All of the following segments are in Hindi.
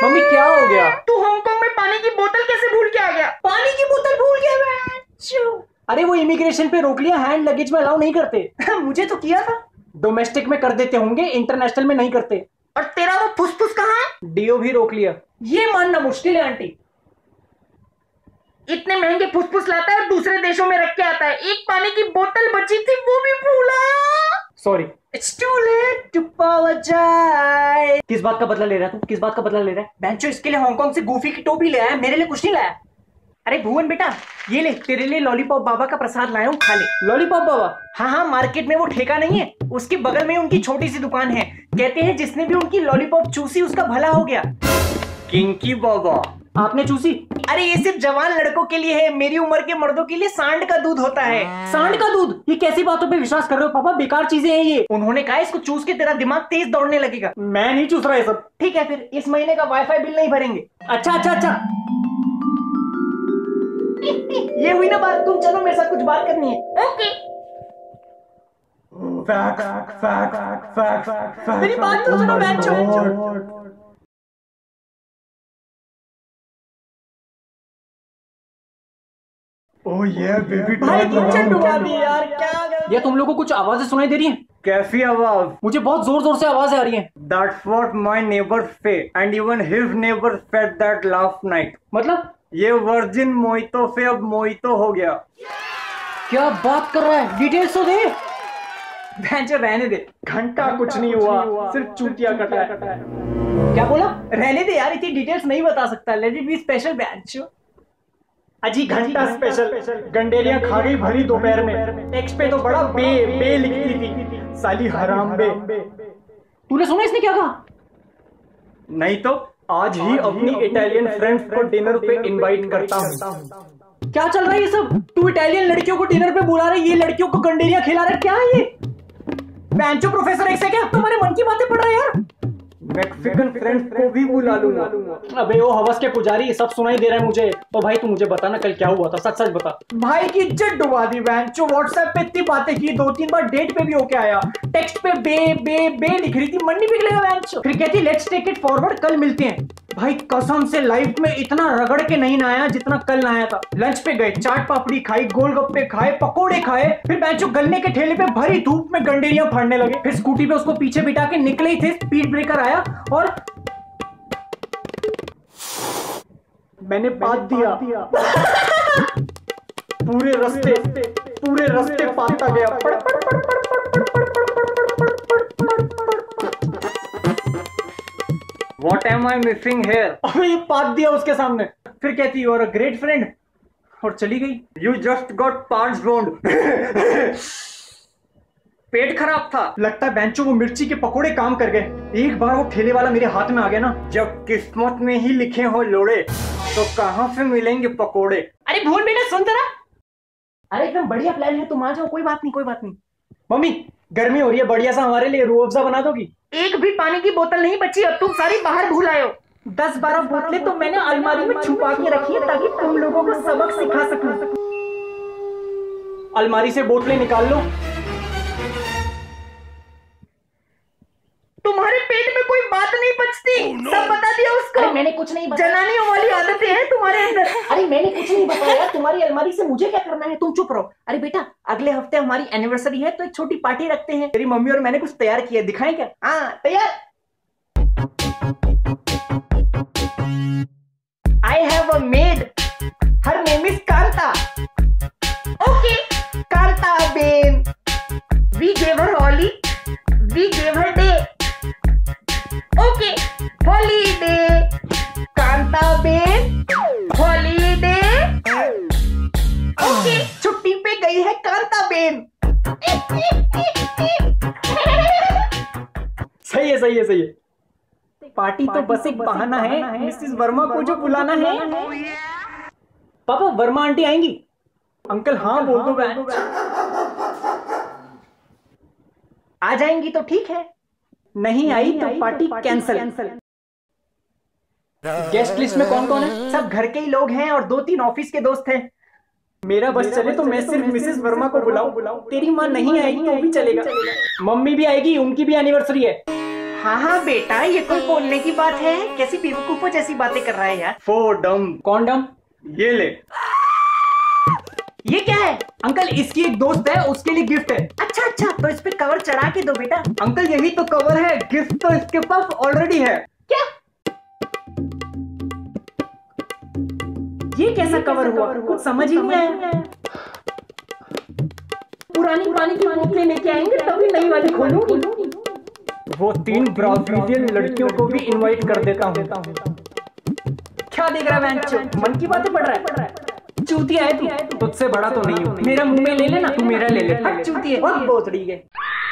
मम्मी क्या हो गया? तू हांगकांग में पानी की बोतल कैसे भूल के आ गया? पानी की बोतल भूल गया? अरे वो इमिग्रेशन पे रोक लिया, हैंड लगेज में अलाउ नहीं करते। मुझे तो किया था। डोमेस्टिक में कर देते होंगे, इंटरनेशनल में नहीं करते। और तेरा वो फुसफुस कहाँ है? डीओ भी रोक लिया। ये मानना मुश्किल है आंटी, इतने महंगे फुसफुस लाता है और दूसरे देशों में रख के आता है। एक पानी की बोतल बची थी वो भी भूला। Sorry, it's too late to apologise. किस बात का बदला ले रहा है तू? किस बात का बदला ले रहा है? बेंचो इसके लिए हांगकांग से गूफी की टोपी ले आया, मेरे लिए कुछ नहीं लाया। अरे भुवन बेटा, ये ले तेरे लिए लॉलीपॉप बाबा का प्रसाद लाया हूँ, खा ले। लॉलीपॉप बाबा? हाँ हाँ, मार्केट में वो ठेका नहीं है, उसके बगल में उनकी छोटी सी दुकान है। कहते हैं जिसने भी उनकी लॉलीपॉप चूसी उसका भला हो गया। किंकी बाबा? आपने चूसी? अरे ये सिर्फ जवान लड़कों के लिए है, मेरी उम्र के मर्दों के लिए सांड का दूध होता है। सांड का दूध? ये कैसी बातों पे विश्वास कर रहे हो पापा? बेकार चीजें हैं ये। उन्होंने कहा इसको चूस के तेरा दिमाग तेज दौड़ने लगेगा। मैं नहीं चूस रहा ये सब। ठीक है फिर इस महीने का वाईफाई बिल नहीं भरेंगे। अच्छा अच्छा अच्छा। ये हुई ना बात, तुम चलो मेरे साथ कुछ बात करनी है। ओके। मेरी बात तो सुनो बेंचो। ओह ये बेबी भाई किचन डुबा दी यार, क्या? ये तुम लोगों को कुछ आवाजें सुनाई दे रही हैं? कैसी आवाज? मुझे बहुत जोर जोर से आवाजें आ रही हैं। That's what my neighbor say and even his neighbor said that last night. मतलब? ये वर्जिन मोइतो से अब मोइतो हो गया। क्या बात कर रहा है? डिटेल्स तो दे। बेंचो रहने दे, घंटा कुछ नहीं हुआ, सिर्फ चूतिया कटा है। क्या बोला? रहने दे यार, इतनी डिटेल्स नहीं बता सकता। लेट इट बी स्पेशल बेंचो। अजी घंटा स्पेशल। गंडेलियां खा गई भरी दोपहर में। टेक्स्ट पे तो बड़ा बे लिखती थी, साली हराम बे। तूने सुना इसने क्या कहा? नहीं तो आज ही अपनी इटालियन फ्रेंड्स को डिनर पे इनवाइट करता हूँ। क्या चल रहा है ये सब? तू इटालियन लड़कियों को डिनर पे बुला रहा है, ये लड़कियों को गंडेलियां खिला रहा है, क्या है ये? बेंचो प्रोफेसर एक्स है क्या? तुम्हारे मन की बातें पढ़ रहा है यार। मैक्सिकन फ्रेंड्स को भी बुला लूंगा। अबे वो हवस के पुजारी, सब सुनाई दे रहा है मुझे। तो भाई तू मुझे बता ना, कल क्या हुआ था? सच सच बता। भाई की इज्जत डुबा दी बेंचो। व्हाट्सएप पे इतनी बातें की, 2-3 बार डेट पे भी होके आया, टेक्स्ट पे बे लिख रही थी, मन नहीं पिघलेगा बेंचो। फिर कहती लेट्स टेक इट फॉरवर्ड, कल मिलते हैं। भाई कसम से लाइफ में इतना रगड़ के नहीं नहाया जितना कल नहाया था। लंच पे गए, चाट पापड़ी खाई, गोलगप्पे खाए, पकोड़े खाए, फिर बेंचो गन्ने के ठेले पे भरी धूप में गंडेरियां फाड़ने लगे। फिर स्कूटी पे उसको पीछे बिठा के निकले ही थे, स्पीड ब्रेकर आया और मैंने पाद दिया। पूरे रास्ते पाता गया। What am I missing here? अबे ये पाद दिया उसके सामने। फिर कहती you are a great friend और चली गई। You just got parts zoned. पेट खराब था। लगता है बेंचो वो मिर्ची के पकोड़े काम कर गए। एक बार वो ठेले वाला मेरे हाथ में आ गया ना। जब किस्मत में ही लिखे हो लोड़े तो कहाँ से मिलेंगे पकोड़े? अरे भूल बेटा सुन तेरा। अरे एकदम बढ़िया प्लान है, तुम आ जाओ, कोई बात नहीं। मम्मी गर्मी हो रही है, बढ़िया सा हमारे लिए रूह अफ़ज़ा बना दोगी? एक भी पानी की बोतल नहीं बची, अब तुम सारी बाहर भूल आए हो। 10-12 बोतलें तो मैंने अलमारी में छुपा के रखी है ताकि तुम लोगों को सबक सिखा सकूं। अलमारी से बोतलें निकाल लो। तुम्हारे पेट में कोई बात नहीं बचती। सब बता दिया उसको। अरे मैंने कुछ नहीं बताया। जनानियों वाली आदतें हैं तुम्हारे अंदर। अरे मैंने कुछ नहीं बताया। तुम्हारी अलमारी से मुझे क्या करना है? तुम चुप रहो। अरे बेटा अगले हफ्ते हमारी एनिवर्सरी है तो एक छोटी पार्टी रखते हैं। तेरी मम्मी और मैंने कुछ तैयार किया, दिखाएं क्या? हाँ तैयार। I have a maid, her name is Kanta. Okay Kanta ben, we gave her holly, we gave her day. Okay holiday, Kanta ben holiday. Okay छुट्टी पे गई है कांता बेन। सही है। पार्टी तो बस एक बहाना है मिसेस वर्मा को जो बुलाना है। पापा वर्मा आंटी आएंगी? अंकल हाँ बोल दो। आ जाएंगी तो ठीक है, नहीं आई तो पार्टी कैंसल। गेस्ट लिस्ट में कौन कौन है? सब घर के ही लोग हैं और 2-3 ऑफिस के दोस्त हैं। मेरा बस चले तो मैं सिर्फ मिसेस वर्मा को बुलाऊं। तेरी माँ नहीं आएगी तो भी चलेगा। मम्मी भी आएगी, उनकी भी एनिवर्सरी है। हाँ हाँ बेटा, ये कोई बोलने की बात है? कैसी बेवकूफों जैसी बातें कर रहा है यार। For dumb। कौन डम? ये ले। ये क्या है? अंकल इसकी एक दोस्त है, उसके लिए गिफ्ट है। अच्छा अच्छा, तो इस पे कवर चढ़ा के दो बेटा। अंकल यही तो कवर है, गिफ्ट तो इसके पास ऑलरेडी है। क्या? ये कैसा कवर हुआ? कुछ समझ ही नहीं आया। पुरानी की बोतलें लेके आएंगे तभी नई वाली खोलूंगी। वो 3 ब्राजीलियन लड़कियों को भी इनवाइट कर देता हूँ। क्या देख रहा है? मन की बातें पढ़ रहा है। चूतिया है तू। तुझसे बड़ा तो नहीं हूँ। मेरा मुंह में ले लेना, तू मेरा ले ले। हट चूतिया, बहुत बोतड़ी है।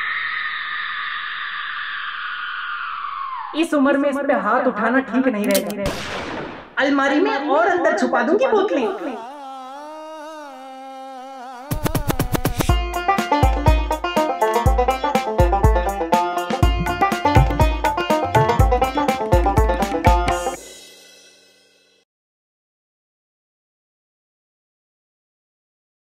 इस उम्र में इस पे हाथ उठाना ठीक नहीं रहेगा। अलमारी में और अंदर छुपा दूंगी बोतलें।